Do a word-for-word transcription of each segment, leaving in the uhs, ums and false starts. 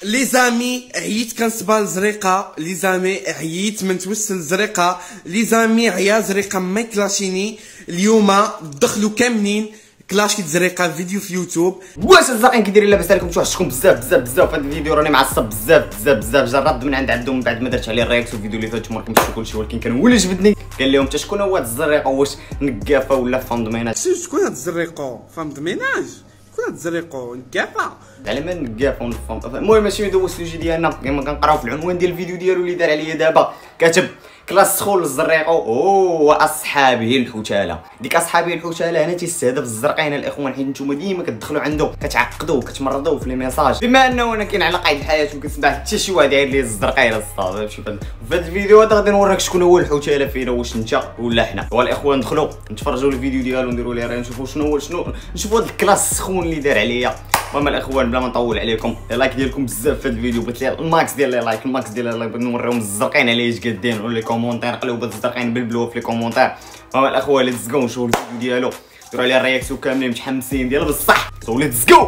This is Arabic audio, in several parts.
لي زامي عييت كنصبا زريقه، لي زامي عييت من توسل زريقه، لي زامي عيا زريقه ما يكلاشيني. اليوم دخلوا كاملين كلاشي زريقه فيديو في يوتيوب. واش الزاقين كي دايرين لاباس عليكم؟ توحشتكم بزاف بزاف بزاف في هذا الفيديو، راني معصب بزاف بزاف بزاف. جربت من عند عندهم من بعد ما درت عليه الرياكت والفيديو اللي فات ما كنتش كلشي، ولكن كان هو اللي جبدني. قال لهم حتى شكون هو هاد الزريقه، واش نقافه ولا فندميناج؟ شكون هاد الزريقه فندميناج؟ شكون هاد الزريقه نقافه؟ على ما نقافه ونفهم. المهم ماشي ندوز السوجي ديالنا كما كنقراو في العنوان ديال الفيديو ديالو اللي دار عليا دابا. كاتب كلاس سخول الزريقه او واصحابه الحوتاله. ديك اصحابه الحوتاله هنا تيستهدف الزرقين الاخوان، حيت نتوما ديما كتدخلوا عنده كتعقدوا وكتمرضوا في لي ميساج. بما انه انا كاين على قيد الحياه وكنسمع حتى شي واحد عاير لي الزرقين الصاد. شوف في هذا الفيديو هذا غادي نوريك شكون هو الحوتاله فينا، واش انت ولا حنا. والاخوان ندخلوا نتفرجوا الفيديو ديالو نديروا ليه راه نشوفوا شنو هو شنو نشوفوا هذا الكلاس السخون اللي دار عليا. المهم الاخوان بلا ما نطول عليكم، اللايك ديالكم بزاف في هذا الفيديو، بغيت لي الماكس ديال اللايك، الماكس ديال اللايك، بغيت نوريهم الزرقين علاش قادين، ولا لي كومونتير قلبوا الزرقين بلبلوه في لي كومونتير. المهم الاخوان ليتس جو نشوفوا الفيديو ديالو، ديروا عليه الرياكسيون كاملين متحمسين ديال بصح. سو ليتس جو.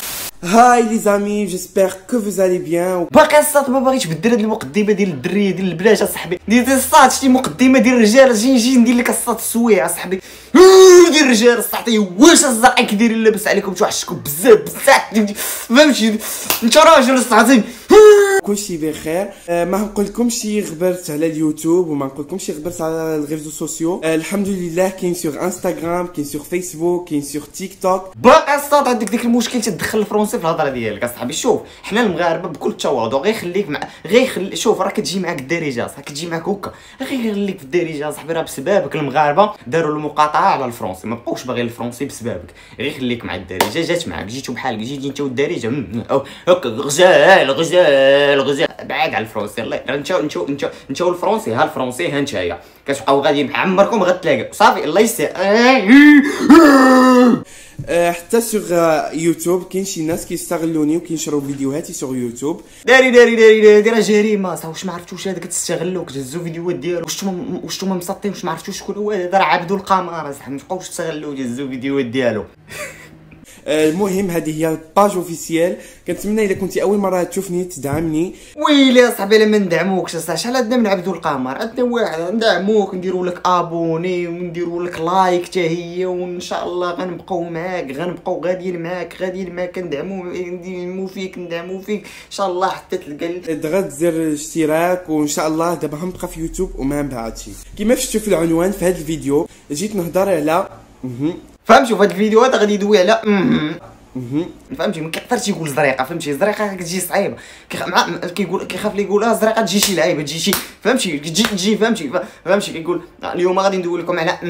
هاي لي زامي، جيسبر كو فوز الي بيان. باقي الصاد ما باغيش بدل هاد المقدمه ديال الدريه ديال البلاش اصاحبي. ديال الصاد شتي مقدمه ديال الرجال، جي نجي ندير لك الصاد السويع اصاحبي ديال الرجال الصاحبي. واش الزرقين كي دايرين لاباس عليكم؟ توحشتكم بزاف بزاف فهمتي انت راجل الصاحبي. كلشي بخير. أه ما نقولكمش غبرت على اليوتيوب وما نقولكمش غبرت على الريزو سوسيو. أه الحمد لله كاين سور انستغرام، كاين سور فيسبوك، كاين سور تيك توك. باقي الصاد عندك ديك المشكل تدخل الفرونسي في الهضره ديالك اصاحبي. شوف حنا المغاربه بكل تواضع غير خليك مع غير خلي شوف راه كتجي معاك الدارجه صح، كتجي معاك هكا غير خليك في الدارجه صاحبي. راه بسببك المغاربه داروا المقاطعه على الفرونسي، ما بقاوش باغيين الفرونسي بسببك. غير خليك مع الدارجه، جات معاك جيتو بحالك جيتي انت والدارجه هكا غزال غزال غزال. بعاد على الفرونسي الله انت انت انت انت والفرونسي. ها الفرونسي ها نتايا كتبقاو غاديين عمركم غتلاقاو صافي الله يسهل. أه حتى سور يوتيوب كاين شي ناس كيستغلوني وكينشروا فيديوهاتي سور يوتيوب. داري داري داري داري دايره جريمه صافي. واش ما عرفتوش هذا كتستغلوا كتهزوا فيديوهات ديالو؟ واش نتوما واش نتوما مسطين؟ واش ما عرفتوش شكون هو هذا؟ راه عبدو القمر صح، ما تبقاوش تستغلوا تهزوا فيديوهات ديالو. المهم هذه هي الباج اوفيسيال. كنتمنى اذا كنتي اول مره تشوفني تدعمني. ويلي يا صاحبي ما ندعموكش صح. شحال عندنا من عبدو القمر؟ عندنا واحد ندعموك نديروا لك ابوني ونديروا لك لايك حتى هي، وان شاء الله غنبقاو معاك غنبقاو غاديين معاك غاديين معاك كندعمو ندعمو فيك ندعمو فيك ان شاء الله حتى تلقى. ضغط زر الاشتراك وان شاء الله دابا غنبقى في يوتيوب وما بعدش. كما شفتوا في العنوان في هذا الفيديو جيت نهضر على فهمتي في هذا الفيديو هذا غادي يدوي على فهمتي. ما كيقدرش يقول زريقه فهمتي. زريقه كتجي صعيبه مع كيقول كيخاف لي يقولها زريقه تجي شي لعيبه تجي شي فهمتي تجي تجي فهمتي فهمتي. كيقول اليوم غادي ندوي لكم على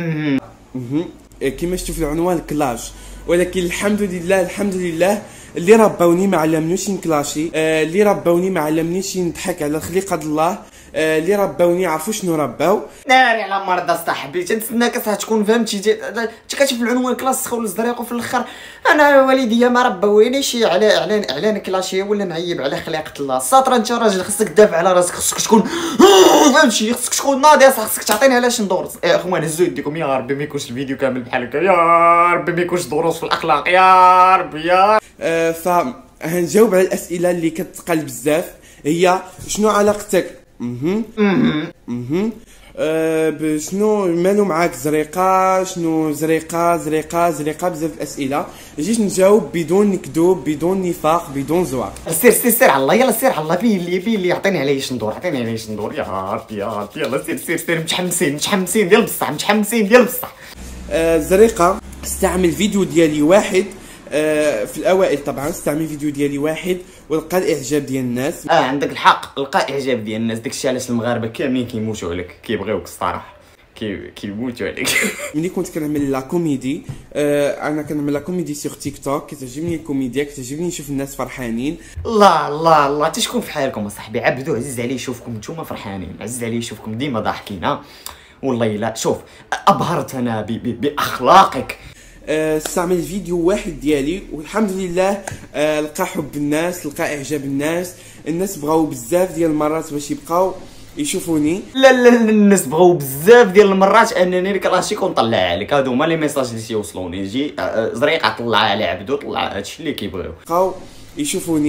كما شفتوا في العنوان كلاش. ولكن الحمد لله الحمد لله اللي ربوني ما علمنيش نكلاشي، آه اللي ربوني ما علمنيش نضحك على خليقه الله، آه اللي ربوني عرفوا شنو رباو. ناري على مرضى صاحبي. تنتسناك صح تكون فهمتي انت كتشوف العنوان كلاس سخول الزريق وفي الاخر انا والديا ما ربونيش على على على نكلاشي ولا نعيب على خليقه الله. ساطر انت راجل خصك تدافع على راسك، خصك تكون فهمتي خصك تكون ناضي صح، خصك تعطيني علاش ندور. يا اخوان هزوا يديكم يا ربي ما يكونش الفيديو كامل بحال هكا، يا ربي ما يكونش دروس في الاخلاق يا ربي يا آه فهنجاوب على الاسئله اللي كتقال بزاف. هي شنو علاقتك اها اها أه بشنو مالو معاك زريقه؟ شنو زريقه زريقه زريقه بزاف الاسئله. جيت نجاوب بدون كذوب بدون نفاق بدون زواق. سير سير سير على الله يلا سير على الله. فين اللي فين اللي عطيني علاش ندور عطيني علاش ندور يا ربي يا ربي يلا سير سير سير. متحمسين متحمسين ديال بصح متحمسين ديال بصح. أه زريقه استعمل فيديو ديالي واحد آه في الاوائل طبعا استعمل فيديو ديالي واحد ولقى الاعجاب ديال الناس. اه عندك الحق لقى اعجاب ديال الناس. داكشي علاش المغاربه كاملين كيموتوا عليك كيبغيوك الصراحه كي كيموتوا عليك. ملي كنت كنعمل لا كوميدي آه انا كنعمل لا كوميدي سيغ تيك توك، كتعجبني الكوميديا كتعجبني نشوف الناس فرحانين. الله الله الله تشكون في حالكم اصاحبي. عبدو عزيز عليه يشوفكم نتوما فرحانين، عزيز عليه يشوفكم ديما ضاحكين. ها والله لا شوف ابهرتنا باخلاقك. استعمل أه فيديو واحد ديالي والحمد لله أه لقى حب الناس لقى اعجاب الناس. الناس بغاو بزاف ديال المرات باش يبقاو يشوفوني. لا لا الناس بغاو بزاف ديال المرات انني نكلاشيك ونطلع عليك. هادو هما لي ميساج اللي تيوصلوني. يجي زريقه طلع على عبدو طلع هادشي اللي كيبغيو بقاو يشوفوني.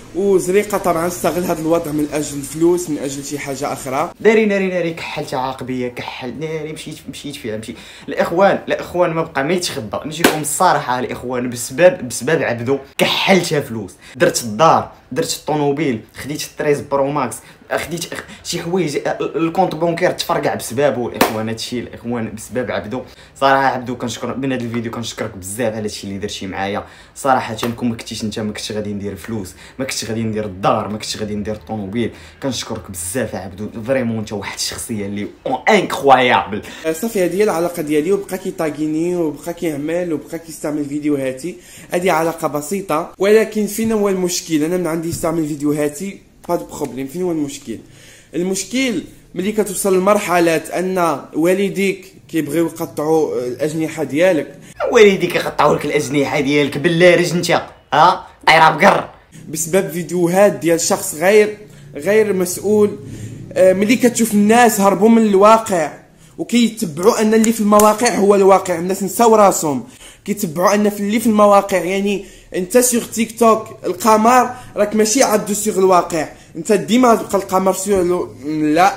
وزريقه طبعا استغل هذا الوضع من اجل الفلوس، من اجل شي حاجه اخرى. داري ناري ناري كحلت عاقبيه، كحل ناري مشيت مشيت فيها مشيت. الاخوان الاخوان ما بقى ما يتخبى، نجيكم الصراحه الاخوان، بسبب بسبب عبدو كحلتها فلوس، درت الدار، درت الطوموبيل، خديت التريز برو ماكس، خديت شي حوايج، الكونت بونكير تفرقع بسبابه الاخوان. هادشي الاخوان بسبب عبدو. صراحه عبدو كنشكر من هذا الفيديو، كنشكرك بزاف على هادشي اللي درتي معايا صراحه. كون ما كنتيش انت ما كنتش غادي ندير فلوس، ما كنتش غادي ندير الدار، ما كنتش غادي ندير الطوموبيل. كنشكرك بزاف عبدو، فريمون انت واحد الشخصيه اللي انكرويابل. صافي هذه هي العلاقه ديالي، وبقى كيطاغيني وبقى كيعمل وبقى كيستعمل فيديوهاتي. هذه علاقه بسيطه، ولكن فين هو المشكل؟ انا من عندي يستعمل فيديوهاتي با دو بروبليم. فين هو المشكل؟ المشكل ملي كتوصل لمرحله ان والديك كيبغيو يقطعوا الاجنحه ديالك. والديك يقطعوا لك الاجنحه ديالك باللارج انت ها طايره بقر بسبب فيديوهات ديال شخص غير غير مسؤول. ملي كتشوف الناس هربوا من الواقع وكيتبعوا ان اللي في المواقع هو الواقع، الناس نساو راسهم كيتبعوا ان في اللي في المواقع. يعني انت سيغ تيك توك القمر راك ماشي عبدو سيغ الواقع، انت ديما تبقى القمر سيغ. لا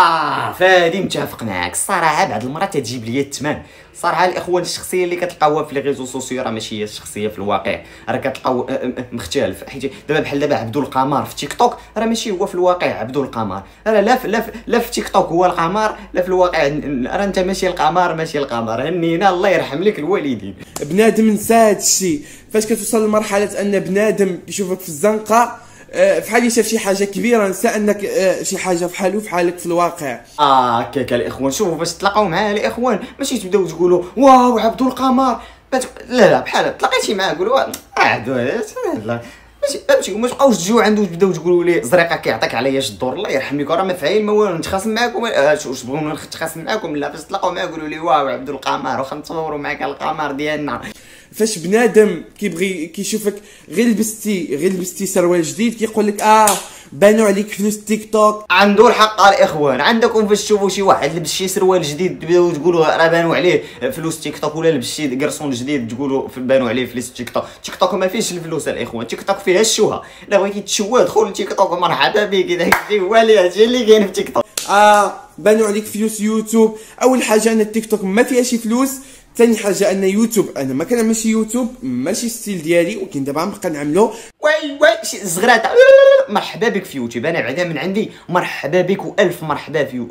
اه فهادي متفق معاك الصراحه. بعض المرات تجيب لي الثمن صراحه. الاخوان الشخصيه اللي كتلقاوها في لي ريزو سوسيو راه ماشي هي الشخصيه في الواقع، راه كتلقاو مختلف. حيت دابا بحال دابا عبدو القمر في تيك توك راه ماشي هو في الواقع عبدو القمر، راه لا في لا في لا في تيك توك هو القمر، لا في الواقع راه انت ماشي القمر ماشي القمر. هنينا الله يرحم لك الوالدين. بنادم نسى هذا الشيء. فاش كتوصل لمرحله ان بنادم يشوفك في الزنقه فحال شاف شي حاجه كبيره، نسى انك شي حاجه فحالو فحالك في الواقع. اه هكاك الاخوان. شوفوا باش تلاقاو معاه الاخوان ماشي تبداو تقولوا واو عبدو القمر، لا لا بحال تلاقيتي معاه قولوا اه عبدو لا ماشي ما تبقاوش تجيو عنده تبداو تقولوا ليه زريقه كيعطيك عليا اش الدور. الله يرحم ليك راه ما فاين ما والو، نتخاصم معاكم واش بغينا نتخاصم معاكم؟ لا باش تلاقاو معاه قولوا ليه واو عبدو القمر واخا نتصوروا معاك القمر ديالنا. فاش بنادم كيبغي كيشوفك غير لبستي غير لبستي سروال جديد كيقول لك اه بانوا عليك فلوس تيك توك. عنده الحق الاخوان. عندكم فاش تشوفوا شي واحد لبس شي سروال جديد تبداو تقولوا راه بانوا عليه فلوس تيك توك، ولا لبس شي قرصون جديد تقولوا بانوا عليه فلوس تيك توك. تيك توك ما فيهش الفلوس الاخوان، تيك توك فيها الشهره. الا بغيتي تشوه دخل لتيك توك مرحبا بك، داكشي هو اللي اللي كاين في تيك توك. اه بانوا عليك فلوس يوتيوب. اول حاجه ان التيك توك ما فيها شي فلوس، ثاني حاجه ان يوتيوب انا ما كنعملش يوتيوب، ماشي ستيل ديالي، ولكن دابا غنبقى نعملو. واي واي شي زغراته مرحبا بك في يوتيوب. انا بعدا من عندي مرحبا بك والف مرحبا في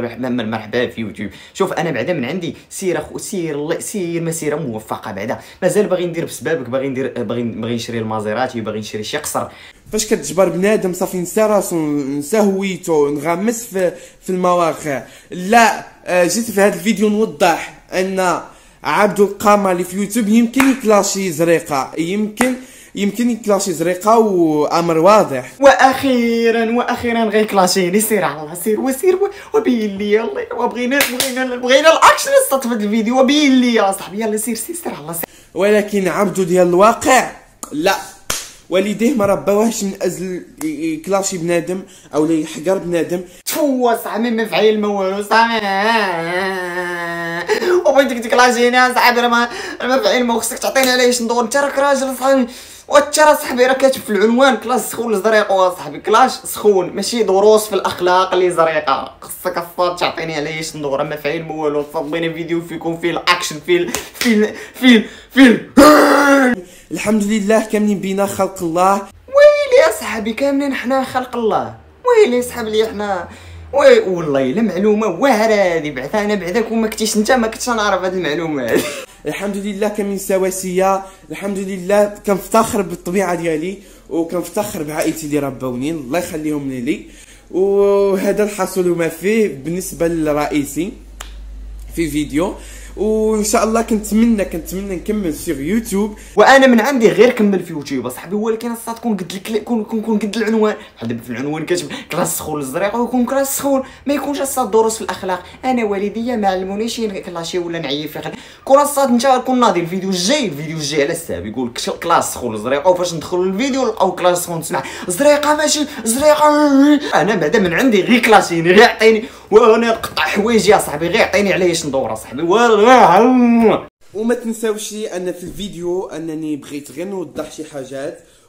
مرحبا في يوتيوب. شوف انا بعدا من عندي سير اخو سير الله سير مسيره موفقه. بعدا مازال باغي ندير بسبابك، باغي ندير باغي باغي نشري المازيراتي، باغي نشري شي قصر. فاش كتجبر بنادم صافي نسى راسو نسى هويتو نغمس في في المواقع. لا جيت في هذا الفيديو نوضح ان عبدو القمر اللي في يوتيوب يمكن يكلاشي زريقه، يمكن يمكن يكلاشي زريقه وامر واضح. واخيرا واخيرا غير كلاشيني. سير على الله سير وسير وبين لي يلا وبغينا بغينا بغينا الاكشن في هذا الفيديو وبين لي يا صاحبي. يلا سير سير سير على الله سير. ولكن عبدو ديال الواقع لا، والديه ما رباوهش من اجل يكلاشي بنادم او لا يحقر بنادم. تفوا صاحبي ما فعيل ما والو صاحبي وبغيتك تكلاشيني صاحبي. راه ما ما فعيل ما خصك تعطيني عليه ندور. انت راك راجل صاحبي، وانت راه صاحبي راه كاتب في العنوان كلاس سخون لزريقه صاحبي، كلاش سخون ماشي دروس في الاخلاق اللي زريقه. خصك اصلا تعطيني عليه ندور. ما فعيل ما والو. صبينا فيديو فيكم فيه الاكشن فيه فيه فيه فيه الحمد لله كاملين بينا خلق الله. ويلي يا صاحبي كاملين حنا خلق الله. ويلي صاحب لي حنا وي والله الا معلومه واعره هذه. بعدا انا بعداك وما كنتيش انت ما كنتش نعرف هذه المعلومه هذه. الحمد لله كاملين سواسيه. الحمد لله كنفتخر بالطبيعه ديالي وكنفتخر بعائلتي اللي ربوني الله يخليهم لي. وهذا الحصول ما فيه بالنسبه للرئيسي في فيديو. وان شاء الله كنتمنى كنتمنى نكمل في يوتيوب. وانا من عندي غير كمل في يوتيوب اصاحبي، ولكن خاصها تكون قد لك كون كون قد العنوان. بحال دابا في العنوان كاتب كلاس سخون للزريقه ويكون كلاس سخون، ما يكونش اصاحبي دروس في الاخلاق. انا والديا ما علمونيش كلاشي ولا نعيف في كون اصاحبي. انت كون ناضي الفيديو الجاي الفيديو الجاي على الساب يقول كلاس سخون للزريقه، وفاش ندخلوا للفيديو نلقاو كلاس سخون تسمع زريقه ماشي زريقه. انا بعدا من عندي غير كلاشيني غير عطيني وانا نقطع حوايجي يا صاحبي، غير عطيني عليه اش ندور اصاحبي. وما تنساوش ان في الفيديو انني بغيت غير نوضح شي حاجات،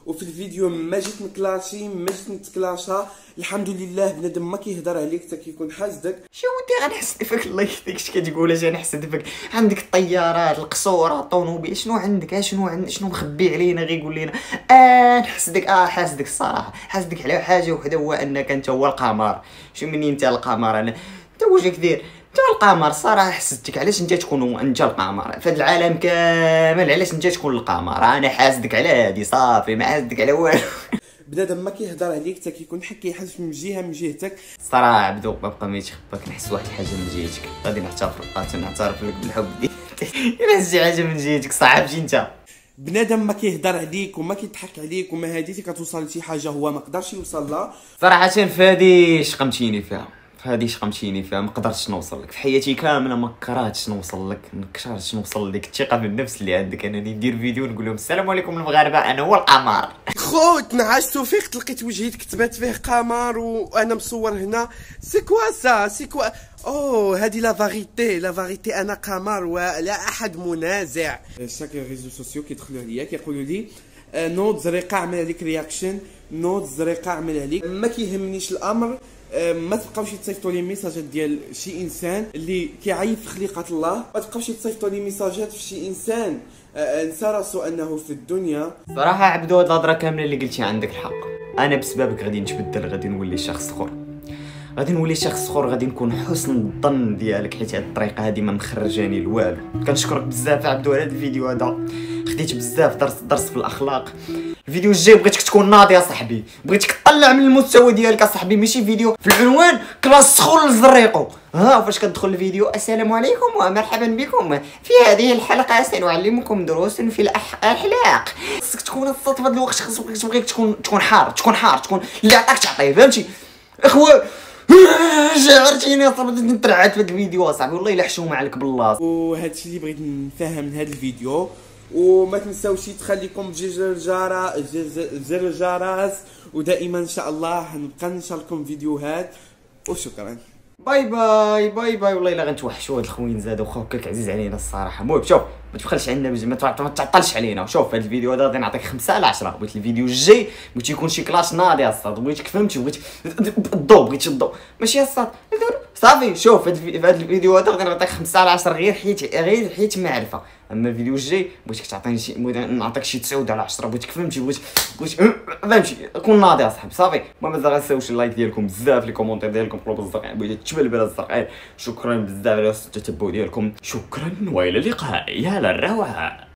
وفي الفيديو ما جيت نكلاشي ما جيت نتكلاشا. الحمد لله بنادم ما كيهضر عليك حتى كيكون حاسدك. شو ودي غنحسد فيك الله يهديك اش كتقول اش غنحسد فيك؟ عندك الطيارات القصورات الطوموبيل شنو عندك؟ شنو عندك شنو مخبي علينا غير قول لنا اه نحسدك اه حاسدك الصراحه حاسدك على حاجه وحده هو انك انت هو القمر. شو مني انت القمر انا انت واش كدير انت القمر الصراحه حسدتك علاش انت تكون انت القمر في هذا العالم كامل علاش انت تكون القمر انا حاسدك على هادي صافي ما حاسدك على والو. بنادم ما كيهضر عليك حتى كيكون حكي يحس من جهه من جهتك. الصراحه عبدو ما بقى ما يتخباك نحس واحد الحاجه من جهتك غادي نعترف لك نعترف لك بالحب ديالي الا شي حاجه من جهتك صعب شي انت بنادم ما كيهضر عليك وما كيضحك عليك وما هاديتي كتوصل لشي حاجه هو ما قدرش يوصل لها. صراحه في هادي شقمتيني فيها في هادي شقمتيني فيها ما قدرتش نوصل لك في حياتي كامله ما كرهتش نوصل لك ما كرهتش نوصل لديك الثقه بالنفس اللي عندك انني ندير فيديو نقول لهم السلام عليكم المغاربه انا هو القمر. خوت نعست وفيقت لقيت وجهي كتبات فيه قمر وانا مصور هنا. سي كوا سا سي كوا اوه هادي لا فاريتي لا فاريتي انا قمر ولا احد منازع. شاك ريزو سوسيو كيدخلوا عليا كيقولوا لي نوض زريقه عمل عليك رياكشن نوض زريقه عمل عليك. ما كيهمنيش الامر ما تبقاوش تصيفطوا لي ميساجات ديال شي انسان اللي كيعيب في خليقه الله. ما تبقاوش تصيفطوا لي ميساجات في شي انسان نسى راسو انه في الدنيا. صراحه عبدو هاد الهضره كامله اللي قلتي عندك الحق. انا بسببك غادي نتبدل غادي نولي شخص اخر غادي نولي شخص اخر غادي نكون حسن الظن ديالك حيت هاد الطريقه هادي ما مخرجاني لوالو. كنشكرك بزاف عبدو على هاد الفيديو هذا خديت بزاف درس درس في الاخلاق. الفيديو الجاي بغيتك تكون ناضي يا صاحبي بغيتك تطلع من المستوى ديالك صاحبي ماشي فيديو في العنوان كلاس سخون للزريقو ها وفاش كتدخل الفيديو السلام عليكم ومرحبا بكم في هذه الحلقه سنعلمكم دروس في الاخلاق. خصك تكون الصوت في هذا الوقت خصك تبغيك تكون تكون حار تكون حار تكون اللي عطاك تعطيه فهمتي اخويا. شعرتيني صافي نترعد في هذا الفيديو اصاحبي والله الا حشومه عليك بالله. وهذا الشيء اللي بغيت نفهم من هذا الفيديو. وما تنساوش تخليكم بجوج الجرس زر الجرس ودائما ان شاء الله نبقى ننشر لكم فيديوهات وشكرا. باي باي باي باي والله الا غنتوحشوا هاد الخوين زادوا خوك عزيز علينا الصراحه. المهم شوف ما تبخلش علينا ما تعطلش علينا. شوف هاد الفيديو هذا غادي نعطيك خمسة على عشرة. بغيت الفيديو الجاي بغيت يكون شي كلاش ناضي الصاد بغيتك فهمتي بغيت الضو بغيت الضو ماشي الصاد صافي. شوف هاد الفيديو هذا غادي نعطيك خمسة على عشرة غير حيت غير حيت معرفه. اما الفيديو الجاي بغيتك تعطيني شي نعطيك شي تسعة على عشرة بغيتك فهمتي بغيت بغيت فهمتي كون ناضي اصاحبي صافي. ما مازال غنساوش اللايك ديالكم بزاف لي كومونتير ديالكم قلوب الزرقاء بغيت تبلبل الزرقاء. شكرا بزاف على التتبع ديالكم شكرا والى اللقاء يا للروعه.